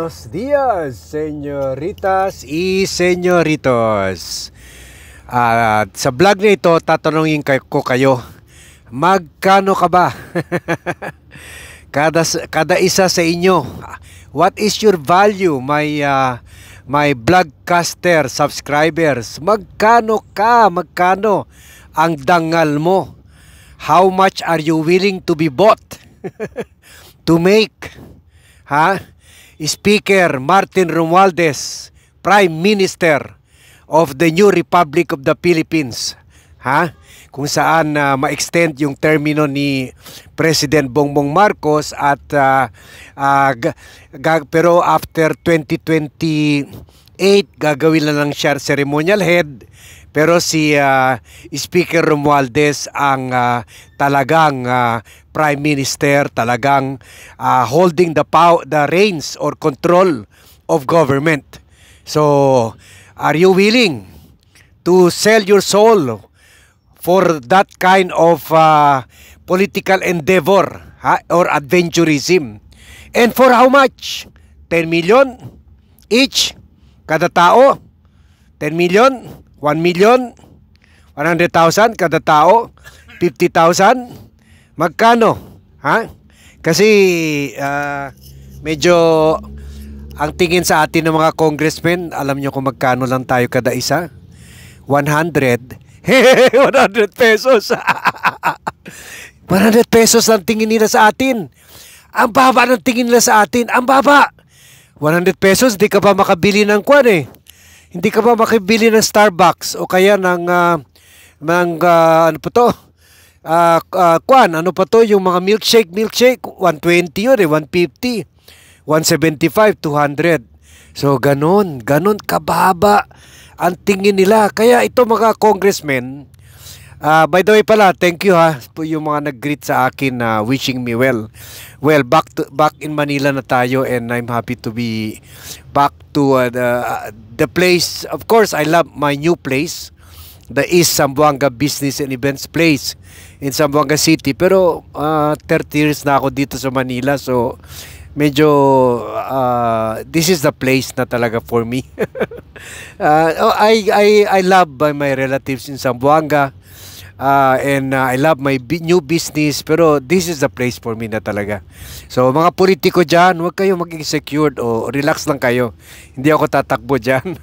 Buenos días, señoritas y señoritos. Sa vlog na ito, tatanungin ko kayo, magkano ka ba? kada isa sa inyo, what is your value, my vlogcaster subscribers? Magkano ka? Magkano ang dangal mo? How much are you willing to be bought to make Speaker Martin Romualdez Prime Minister of the New Republic of the Philippines, kung saan ma-extend yung termino ni President Bongbong Marcos at pero after 2028 gagawin na lang siya ceremonial head, pero si Speaker Romualdez ang talagang Prime Minister, talagang holding the reins or control of government. So, are you willing to sell your soul for that kind of political endeavor or adventurism? And for how much? 10 million each kada tao? 10 million? 1 million? 100,000 kada tao? 50,000? Magkano? Kasi medyo ang tingin sa atin ng mga congressmen, alam nyo kung magkano lang tayo kada isa? 100. 100 pesos. 100 pesos lang tingin nila sa atin. Ang baba ng tingin nila sa atin. Ang baba. 100 pesos, di ka pa makabili ng kwan eh. Hindi ka pa makabili ng Starbucks o kaya ng ano pa to? Ano pa to? Yung mga milkshake, 120 yun eh, 150, 175, 200. So, ganon kababa ang tingin nila. Kaya ito mga congressmen, by the way pala, thank you yung mga nag-greet sa akin wishing me well. Well, back in Manila na tayo, and I'm happy to be back to the place. Of course, I love my new place, the East Zamboanga Business and Events Place in Zamboanga City. Pero 30 years na ako dito sa Manila, so medyo this is the place na talaga for me. I love my relatives in Zamboanga. And I love my new business, pero this is the place for me na talaga. So mga politiko dyan, huwag kayo maging secured o relax lang kayo. Hindi ako tatakbo dyan.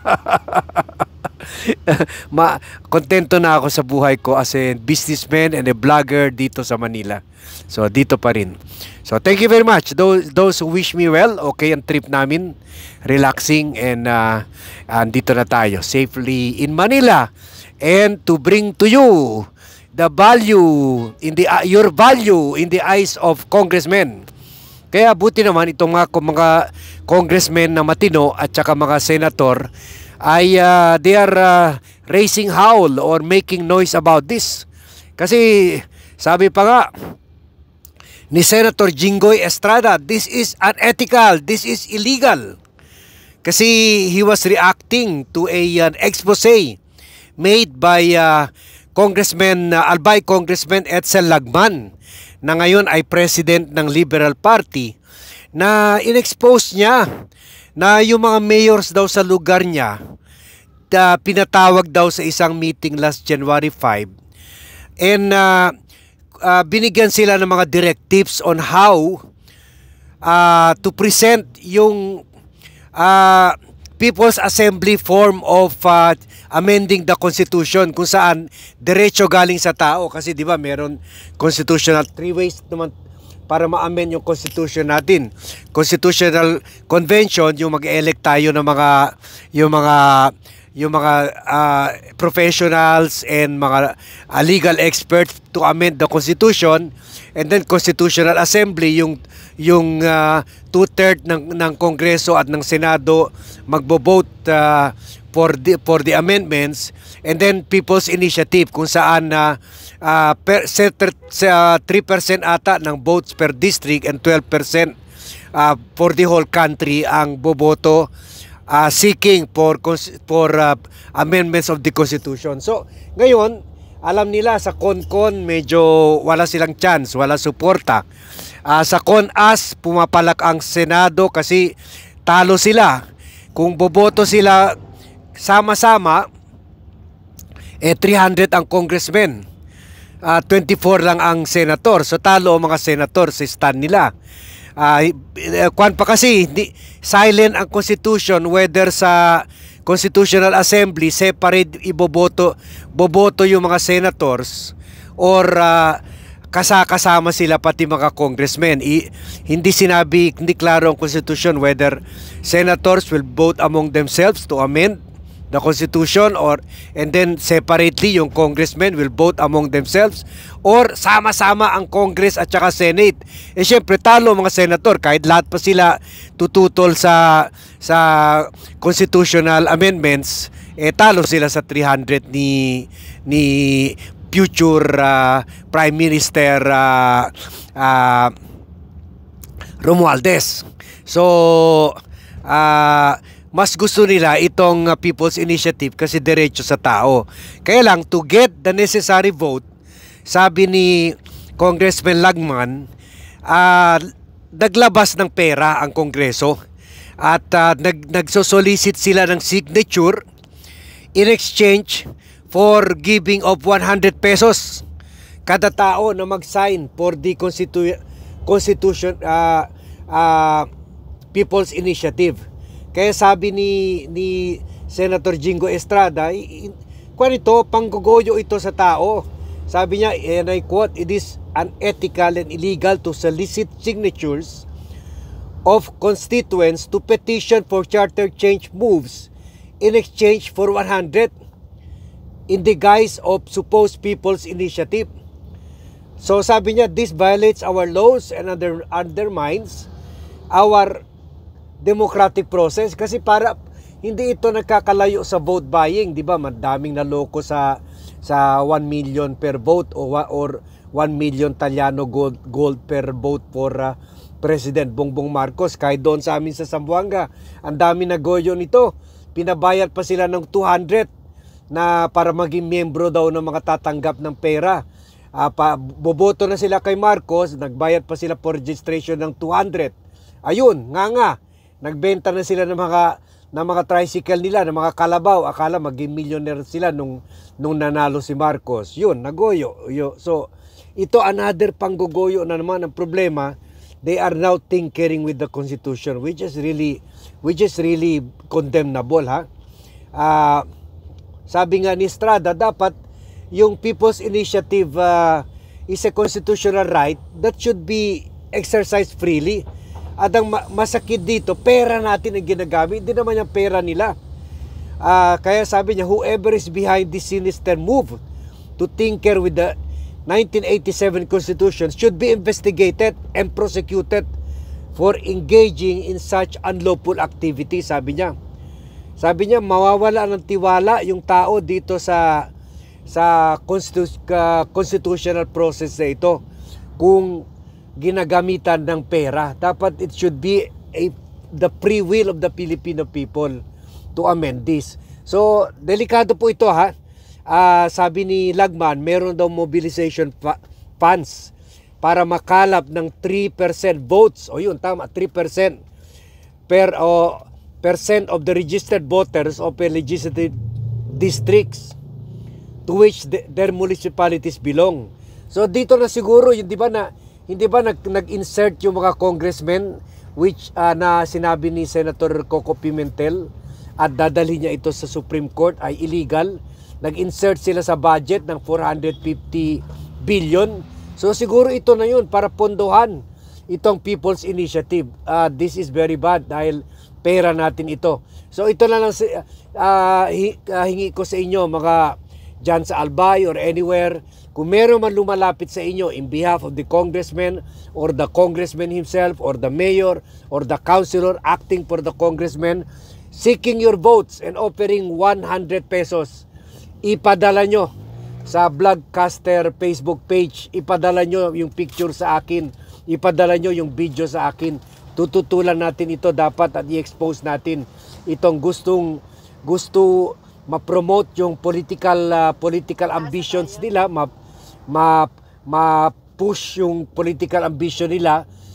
Kontento na ako sa buhay ko as a businessman and a vlogger dito sa Manila. So dito pa rin. So thank you very much. Those who wish me well, okay ang trip namin, relaxing, and dito na tayo safely in Manila. And to bring to you the value your value in the eyes of congressmen. Kaya buti naman itong mga congressmen na matino at saka mga senator ay they are raising howl or making noise about this. Kasi sabi pa nga ni Senator Jinggoy Estrada, this is unethical, this is illegal. Kasi he was reacting to an expose made by Congressman Albay Congressman Edsel Lagman, na ngayon ay president ng Liberal Party, na inexpose niya na yung mga mayors daw sa lugar niya pinatawag daw sa isang meeting last January 5, and binigyan sila ng mga directives on how to present yung People's Assembly form of amending the Constitution, kung saan diretso galing sa tao. Kasi di ba meron constitutional 3 ways naman para ma-amend yung Constitution natin. Constitutional Convention, yung mag-elect tayo ng yung mga professionals and mga legal experts to amend the Constitution. And then Constitutional Assembly, yung 2/3 ng Kongreso at ng Senado magbo-vote for the amendments. And then People's Initiative, kung saan 3% ata ng votes per district and 12% for the whole country ang boboto seeking for amendments of the Constitution. So ngayon, alam nila sa CONCON medyo wala silang chance, wala suporta. Sa CONAS pumapalak ang Senado kasi talo sila. Kung boboto sila sama-sama, 300 ang congressmen. 24 lang ang senator. So talo ang mga senator sa stand nila. Kwan pa kasi, silent ang constitution whether sa Constitutional Assembly separate boboto yung mga senators or kasama sila pati mga congressmen. Hindi klaro ang constitution whether senators will vote among themselves to amend the constitution and then separately yung congressmen will vote among themselves or sama-sama ang Congress at saka Senate. Syempre talo mga senator kahit lahat pa sila tututol sa constitutional amendments, talo sila sa 300 ni future Prime Minister Romualdez. So mas gusto nila itong People's Initiative kasi diretso sa tao. Kaya lang, to get the necessary vote, sabi ni Congressman Lagman, naglabas ng pera ang Kongreso at nagsosolicit sila ng signature in exchange for giving of 100 pesos kada tao na mag-sign for the Constitution People's Initiative. Kaya sabi ni Senator Jingo Estrada, ito, panggugoyo ito sa tao. Sabi niya, and I quote, "It is unethical and illegal to solicit signatures of constituents to petition for charter change moves in exchange for 100 in the guise of supposed people's initiative." So sabi niya, this violates our laws and undermines our democratic process kasi para hindi ito nagkakalayo sa vote buying, di ba? Madaming naloko sa 1 million per vote or 1 million Talyano gold per vote for President Bongbong Marcos. Kahit doon sa amin sa Zamboanga, ang dami nagoyo nito. Pinabayad pa sila ng 200 na para maging miyembro daw ng mga tatanggap ng pera. Boboto na sila kay Marcos, nagbayad pa sila for registration ng 200. Ayun, nga. Nagbenta na sila ng mga tricycle nila, ng mga kalabaw. Akala maging millionaire sila nung nanalo si Marcos. Yun, nagoyo. So, ito another panggogoyo na naman. Ang problema, they are now tinkering with the Constitution, which is really condemnable, ha? Sabi nga ni Estrada, dapat yung People's Initiative is a constitutional right that should be exercised freely. At ang masakit dito, pera natin ang ginagamit, hindi naman yung pera nila. Kaya sabi niya, whoever is behind this sinister move to tinker with the 1987 Constitution should be investigated and prosecuted for engaging in such unlawful activity, sabi niya. Sabi niya, mawawala ng tiwala yung tao dito sa constitutional process na ito kung ginagamitan ng pera. Dapat it should be the free will of the Filipino people to amend this. So, delikado po ito, ha. Sabi ni Lagman, meron daw mobilization funds para makalap ng 3% votes. O yun, tama, 3% percent of the registered voters of a legislative districts to which their municipalities belong. So, dito na siguro, hindi ba nag-insert yung mga congressmen which na sinabi ni Senator Coco Pimentel at dadalhin niya ito sa Supreme Court ay illegal. Nag-insert sila sa budget ng 450 billion. So siguro ito na yun para pondohan itong People's Initiative. This is very bad dahil pera natin ito. So ito na lang hingi ko sa inyo mga dyan sa Albay or anywhere. Kung meron man lumalapit sa inyo in behalf of the congressman or the congressman himself or the mayor or the councilor acting for the congressman seeking your votes and offering 100 pesos, ipadala nyo sa Vlogcaster Facebook page, ipadala nyo yung picture sa akin, ipadala nyo yung video sa akin. Tututulan natin ito dapat at i-expose natin itong gusto ma-promote yung political ambitions nila, ma-push yung political ambition nila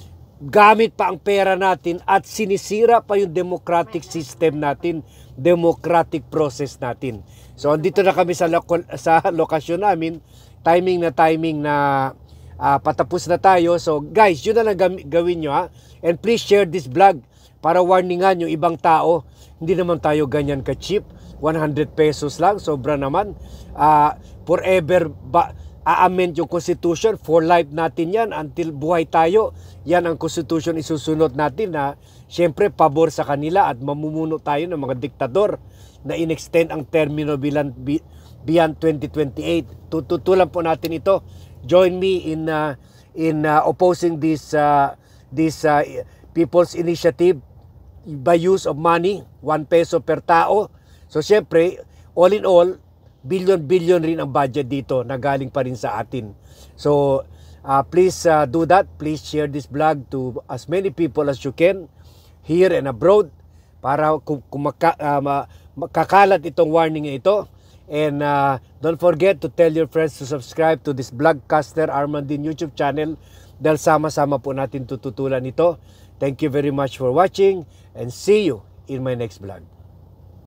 gamit pa ang pera natin at sinisira pa yung democratic system natin, democratic process natin. So andito na kami sa lokasyon namin, timing na patapos na tayo. So guys, yun na lang gawin nyo, ha. And please share this vlog para warningan yung ibang tao. Hindi naman tayo ganyan ka-cheap. 100 pesos lang, sobra naman. Forever a-amend yung Constitution, for life natin yan, until buhay tayo. Yan ang Constitution isusunod natin, na syempre pabor sa kanila at mamumuno tayo ng mga diktador na in-extend ang termino beyond 2028. Tututulan po natin ito. Join me in opposing this People's Initiative by use of money, 1 peso per tao. So syempre, all in all, billion rin ang budget dito na galing pa rin sa atin. So please do that. Please share this vlog to as many people as you can here and abroad para makakalat itong warning ito. And don't forget to tell your friends to subscribe to this Vlogcaster Armandin YouTube channel dahil sama-sama po natin tututulan ito. Thank you very much for watching and see you in my next vlog.